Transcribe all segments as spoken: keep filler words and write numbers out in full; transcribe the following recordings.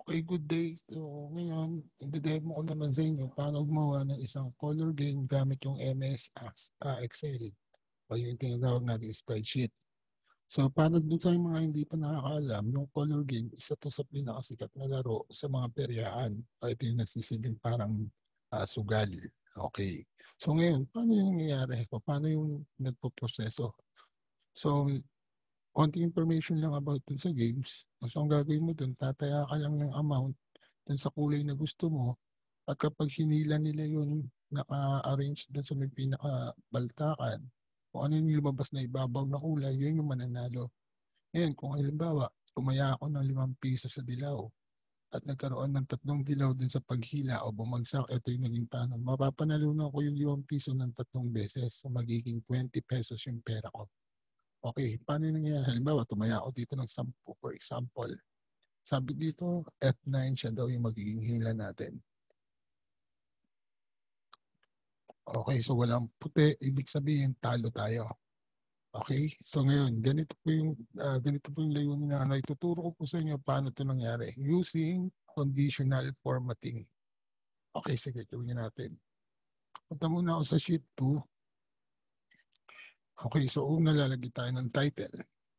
Okay, good day. So ngayon, ide-demo ko naman sa inyo paano gumawa ng isang color game gamit yung M S As- ah, Excel o yung tinatawag nating spreadsheet. So para dun sa mga hindi pa nakakaalam, yung color game, isa to sa pinakasikat na laro sa mga peryaan. O ito yung nagsisilbing parang ah, sugal. Okay. So ngayon, paano yung nangyayari? O paano yung nagpo-proseso? So konting information lang about dun sa games. So ang gagawin mo dun, tataya ka lang ng amount dun sa kulay na gusto mo at kapag hinila nila yung naka-arrange dun sa may pinaka-baltakan, kung ano yung lumabas na ibabaw na kulay, yun yung mananalo. Ngayon, kung halimbawa, tumaya ako ng limang piso sa dilaw at nagkaroon ng tatlong dilaw dun sa paghila o bumagsak, ito yung naging tanong. Mapapanalunan ko yung limang piso ng tatlong beses. So magiging twenty pesos yung pera ko. Okay, paano yung nangyayari? Halimbawa, tumaya ako dito ng sampu, for example. Sabi dito, F nine siya daw yung magiging hila natin. Okay, so walang puti, ibig sabihin talo tayo. Okay, so ngayon, ganito po yung, uh, ganito po yung layunin na ano, ituturo ko po sa inyo paano ito nangyari using conditional formatting. Okay, sige, gawin natin. Punta muna ako sa sheet two. Okay, so una lalagay tayo ng title.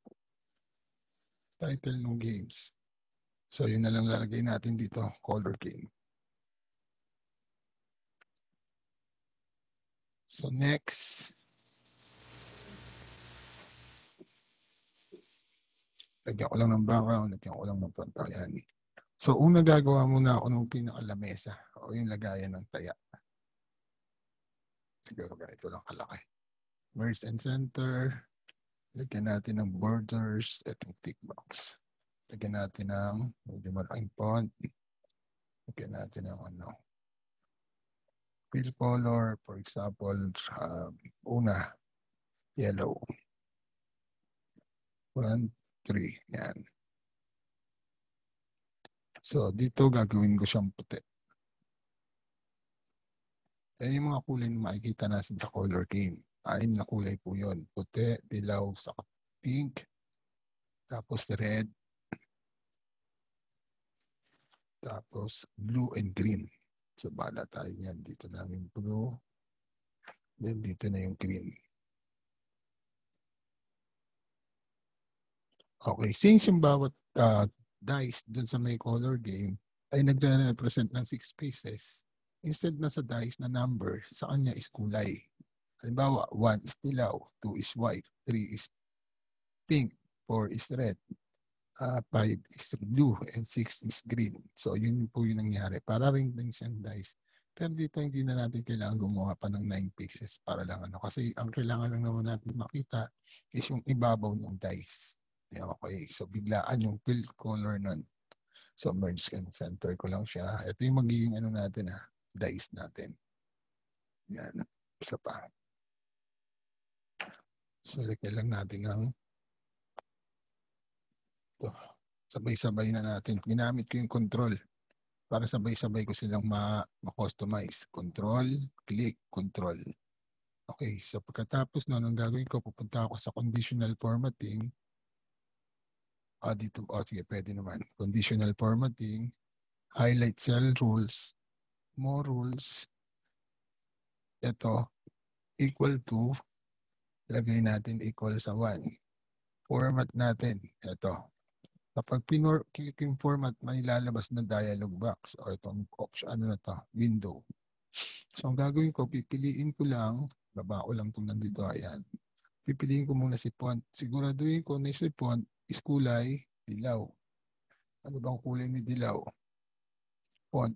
Title ng games. So yun na lang lalagay natin dito, color game. So next, lagyan ko lang ng background, lagyan ko lang ng pantayan. So una gagawa muna ako ng pinakalamesa o yung lagayan ng taya. Siguro ganito lang kalaki. Merge and center. Lagyan natin ng borders. Itong tick box. Lagyan natin ng medyo malaking font. Lagyan natin ng ano. Fill color. For example, um, una, yellow. One, three. Yan. So, dito gagawin ko siyang puti. Yan yung mga kulay na makikita natin sa color game. Anim na kulay po yun. Puti, dilaw, saka pink, tapos red, tapos blue and green. So, bala tayo yan. Dito na yung blue. Then, dito na yung green. Okay. Since yung bawat uh, dice dun sa may color game ay nagre-represent ng six spaces, instead na sa dice na number, sa kanya is kulay. Halimbawa, one is dilaw, two is white, three is pink, four is red, uh, five is blue, and six is green. So, yun po yung nangyari. Para rin din siyang dice. Pero dito hindi na natin kailangan gumawa pa ng nine pieces para lang ano. Kasi ang kailangan lang naman natin makita is yung ibabaw ng dice. Okay, so biglaan yung fill color nun. So merge and center ko lang siya. Ito yung magiging ano natin ha, dice natin. Yan, isa pa. So lagyan lang natin ng ito. Sabay-sabay na natin. Ginamit ko yung control para sabay-sabay ko silang ma-customize. Control, click, control. Okay, so pagkatapos nun, ang gagawin ko, pupunta ako sa conditional formatting. Ah, dito, oh, sige, pwede naman. Conditional formatting, highlight cell rules, more rules. Ito, equal to, lagay natin equal sa one. Format natin, ito. Kapag pinor-click yung format, may lalabas na dialog box o itong option, ano na to, window. So, ang gagawin ko, pipiliin ko lang, baba ko lang itong nandito, ayan. Pipiliin ko muna si font. Siguraduhin ko na si font is kulay dilaw. Ano bang kulay ni dilaw? Font.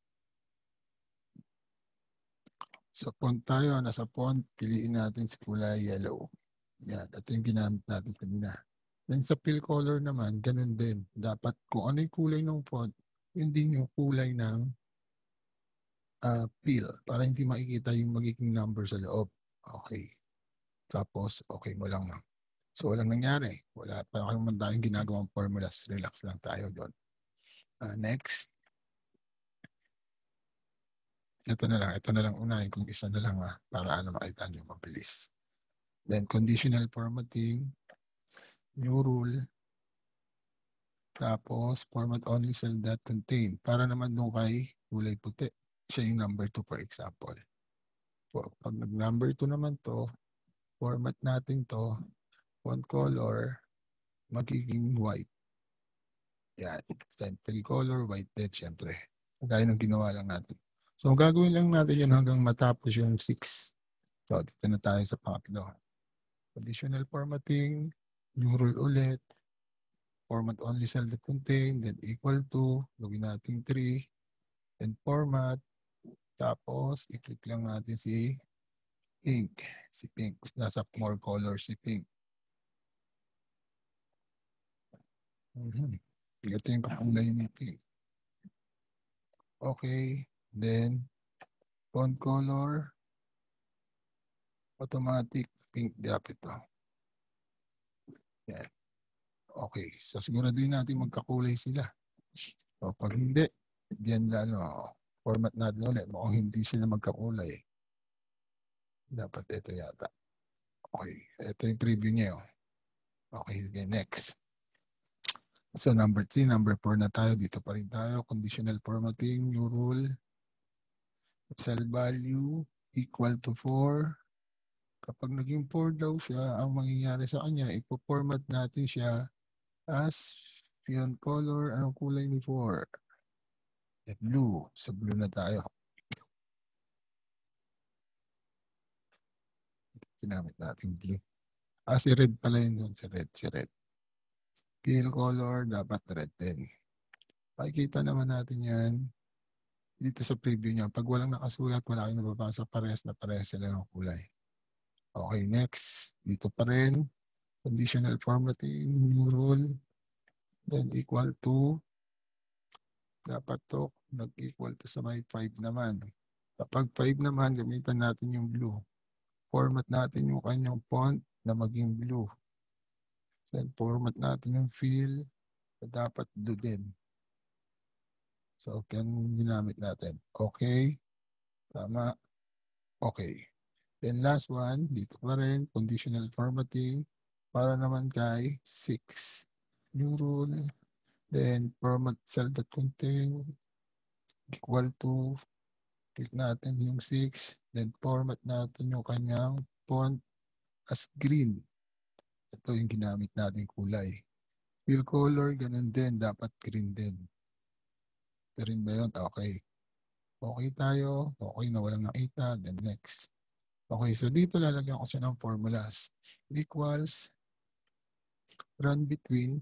Sa font tayo, nasa font, piliin natin si kulay yellow. Yan, ito yung ginamit natin kanina. Then sa fill color naman, ganun din. Dapat kung ano yung kulay ng font, yun din yung kulay ng uh, fill para hindi makikita yung magiging number sa loob. Okay. Tapos, okay mo lang. So, walang nangyari. Wala pa naman tayong ginagawang formulas. Relax lang tayo doon. Uh, next. Ito na lang. Ito na lang unahin kung isa na lang ah, para ano makita nyo mabilis. Then, conditional formatting. New rule. Tapos, format only cell that contain. Para naman nung kay kulay puti. Siya yung number two, for example. Pag nag-number two naman to, format natin to, font color, magiging white. Yan. Fill color, white din, syempre. Kagaya ng ginawa lang natin. So, gagawin lang natin yun hanggang matapos yung six. So, dito na tayo sa pangatlo. Additional formatting, new rule ulit, format only cell that contain, then equal to, gawin natin three, then format, tapos i-click lang natin si pink. Si pink, nasa more color si pink. Mm-hmm. Ito yung kakulay ni pink. Okay, then font color, automatic pink dapat ito. Yan. Okay, so siguraduhin natin magkakulay sila. So pag hindi, diyan ano, format natin ulit. Mukhang hindi sila magkakulay. Dapat ito yata. Okay, ito yung preview niya. Okay, okay, next. So number three, number four na tayo. Dito pa rin tayo. Conditional formatting, new rule. Cell value equal to four. Kapag naging four daw siya, ang mangyayari sa kanya, ipo-format natin siya as font color. Anong kulay ni four? Blue. Sa blue na tayo. Ginamit natin blue. Ah, si red pala yun doon. Si red, si red. Fill color, dapat red din. Pakikita naman natin yan dito sa preview niya. Pag walang nakasulat, wala kayong nababasa, parehas na parehas sila ng kulay. Okay, next. Dito pa rin. Conditional formatting, new rule. Then equal to, dapat to, nag-equal to sa may five naman. Kapag five naman, gamitan natin yung blue. Format natin yung kanyang font na maging blue. Then format natin yung fill na dapat blue din. So, yan ginamit natin. Okay. Tama. Okay. Then last one, dito pa rin, conditional formatting. Para naman kay six. New rule. Then format cell that contain equal to, click natin yung six. Then format natin yung kanyang font as green. Ito yung ginamit natin kulay. Fill color, ganun din. Dapat green din. Ito rin ba yun? Okay. Okay tayo. Okay na walang nakita. Then next. Okay, so dito lalagyan ko siya ng formulas. Equals, run between,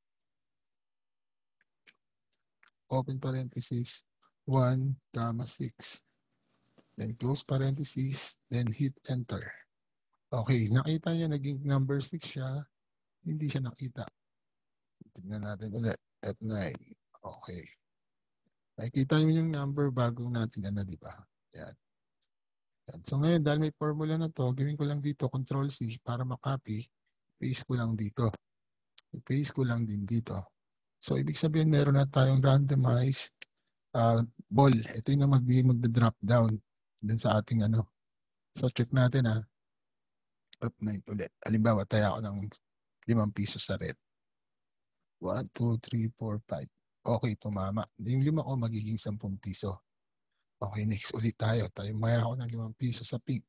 open parenthesis, one, comma, six. Then close parenthesis, then hit enter. Okay, nakita niyo naging number six siya. Hindi siya nakita. Tignan natin ulit. F nine. Okay. Nakikita niyo yung number bago natin ano, di ba? Yan. Yan. So ngayon, dahil may formula na to, gawin ko lang dito, control C para makopy. Paste ko lang dito. I-paste ko lang din dito. So, ibig sabihin, meron na tayong randomized uh, ball. Ito yung mag-drop down dun sa ating ano. So, check natin ha. Top nine ulit. Halimbawa, tayo ako ng limang piso sa red. one, two, three, four, five. Okay, tumama. Yung lima ko magiging sampung piso. Okay, next ulit tayo. Tayo maya ako ng limang piso sa pink.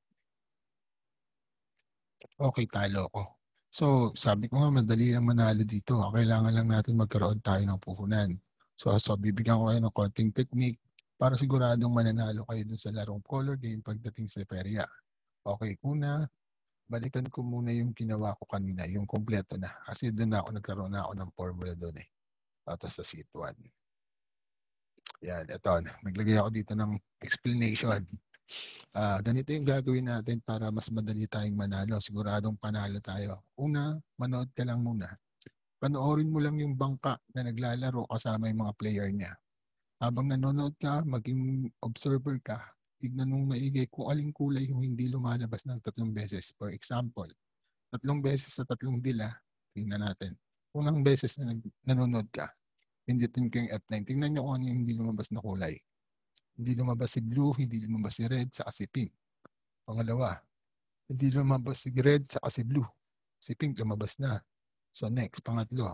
Okay, talo ko. So, sabi ko nga, madali lang manalo dito. Kailangan lang natin magkaroon tayo ng puhunan. So, so bibigyan ko kayo ng konting technique para siguradong mananalo kayo dun sa larong color game pagdating sa perya. Okay, una, balikan ko muna yung ginawa ko kanina, yung kompleto na. Kasi doon na ako nagkaroon na ako ng formula doon eh. Tapos sa sheet one. Yan, ito. Naglagay ako dito ng explanation. Uh, ganito yung gagawin natin para mas madali tayong manalo. Siguradong panalo tayo. Una, manood ka lang muna. Panoorin mo lang yung bangka na naglalaro kasama yung mga player niya. Habang nanonood ka, maging observer ka, tignan mong maigi kung aling kulay yung hindi lumalabas ng tatlong beses. For example, tatlong beses sa tatlong dila, tingnan natin. Unang beses na nanonood ka, pindutin ko yung F nine. Tingnan nyo kung ano yung hindi lumabas na kulay. Hindi lumabas si blue, hindi lumabas si red, saka si pink. Pangalawa, hindi lumabas si red, saka si blue. Si pink lumabas na. So next, pangatlo,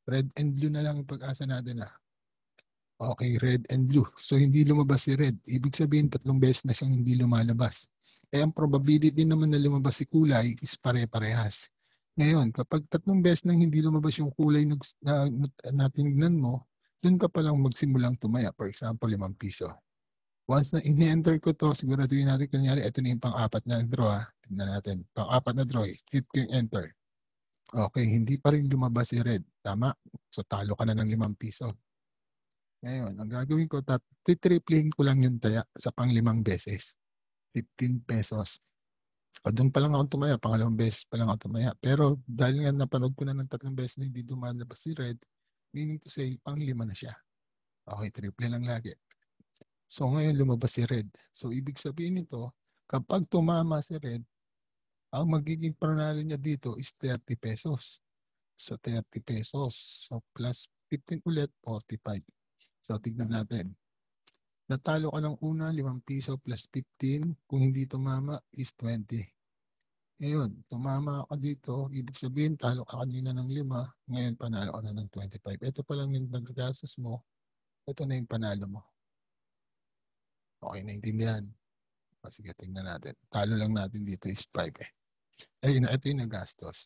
Red and blue na lang yung pag-asa natin ah. Okay, red and blue. So hindi lumabas si red. Ibig sabihin tatlong beses na siyang hindi lumalabas. Eh ang probability naman na lumabas si kulay is pare-parehas. Ngayon, kapag tatlong beses nang hindi lumabas yung kulay na, na, na tinignan mo, dun ka palang magsimulang tumaya. For example, limang piso. Once na in-enter ko to, siguraduhin natin, kunyari, ito na yung pang-apat na draw ha. Tignan natin. Pang-apat na draw, hit ko yung enter. Okay, hindi pa rin lumabas si red. Tama? So talo ka na ng limang piso. Ngayon, ang gagawin ko, titriplehin ko lang yung taya sa panglimang beses. fifteen pesos. O doon pa lang ako tumaya, pangalawang beses pa lang ako tumaya. Pero dahil nga napanood ko na ng tatlong beses na hindi dumalabas si red, meaning to say, panglima na siya. Okay, triple lang lagi. So ngayon lumabas si red. So ibig sabihin nito, kapag tumama si red, ang magiging panalo niya dito is thirty pesos. So thirty pesos. So plus fifteen ulit, forty-five. So tignan natin. Natalo ka ng una, limang piso plus fifteen. Kung hindi tumama is twenty. Ngayon, tumama ka dito, ibig sabihin talo ka kanina ng lima, ngayon panalo ka na ng twenty-five. Ito pa lang yung nagagastos mo, ito na yung panalo mo. Okay, naintindihan? O, sige, tingnan natin. Talo lang natin dito is five eh. Ayun, ito yung nagastos.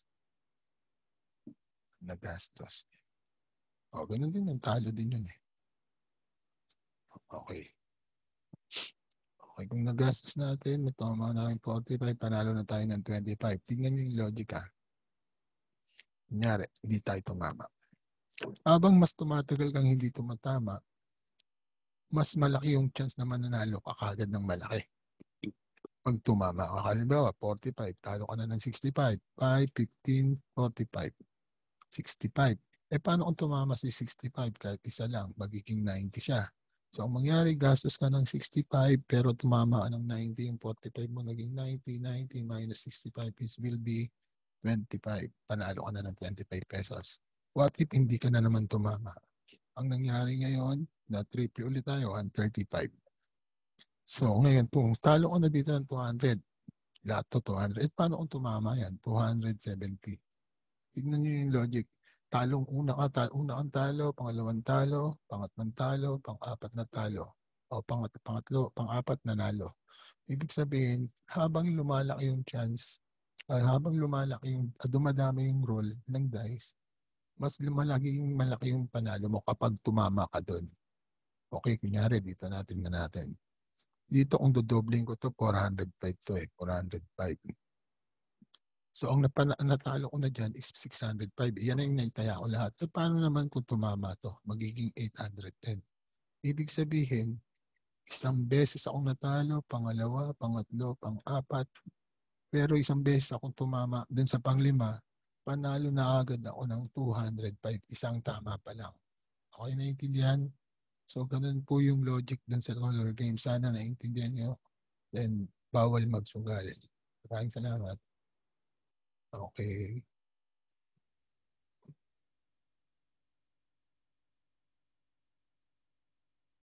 Nagastos. O, ganun din yung talo din yun eh. Okay. Okay, kung nagastos natin, natama na yung forty-five, panalo na tayo ng twenty-five. Tingnan nyo yung logic ha. Kunyari, hindi tayo tumama. Habang mas tumatagal kang hindi tumatama, mas malaki yung chance na mananalo ka kagad ng malaki. Pag tumama ka, halimbawa, forty-five, talo ka na ng sixty-five, five, fifteen, forty-five, sixty-five. Eh, paano kung tumama si sixty-five kahit isa lang, magiging ninety siya. So, ang mangyari, gastos ka ng sixty-five, pero tumama ka ng ninety, yung forty-five mo naging ninety, ninety minus sixty-five is will be twenty-five. Panalo ka na ng twenty-five pesos. What if hindi ka na naman tumama? Ang nangyari ngayon, na triple ulit tayo, one thirty-five. So, ngayon, kung talo ko na dito ng two hundred, lahat to two hundred, eh, paano kung tumama yan? two hundred seventy. Tignan nyo yung logic. Talong una ka, ta una kang talo, pangalawang talo, pangatlong talo, pang-apat na talo. O pangat pangatlo, pang-apat na nalo. Ibig sabihin, habang lumalaki yung chance, uh, habang lumalaki yung, uh, dumadami yung roll ng dice, mas lumalaki yung malaki yung panalo mo kapag tumama ka doon. Okay, kunyari, dito natin na natin. Dito kung dodobling ko to, four hundred five to eh, four hundred five. So ang natalo ko na dyan is six hundred five. Yan na yung naitaya ko lahat. So paano naman kung tumama to? Magiging eight hundred ten. Ibig sabihin, isang beses akong natalo, pangalawa, pangatlo, pang-apat. Pero isang beses akong tumama dun sa panglima, panalo na agad ako ng two hundred five. Isang tama pa lang. Okay, naiintindihan? So ganun po yung logic dun sa color game. Sana naiintindihan nyo. Then bawal magsugal. Maraming salamat. Okay.